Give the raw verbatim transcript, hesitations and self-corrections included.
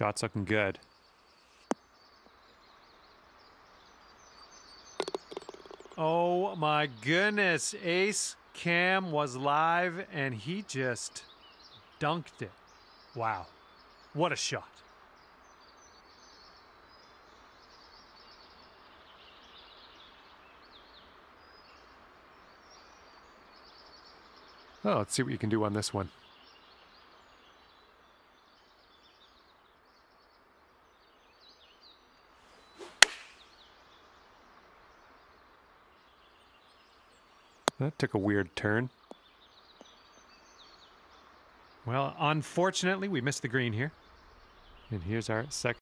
Shot's looking good. Oh my goodness. Ace Cam was live and he just dunked it. Wow. What a shot. Oh, let's see what you can do on this one. That took a weird turn. Well, unfortunately, we missed the green here. And here's our second.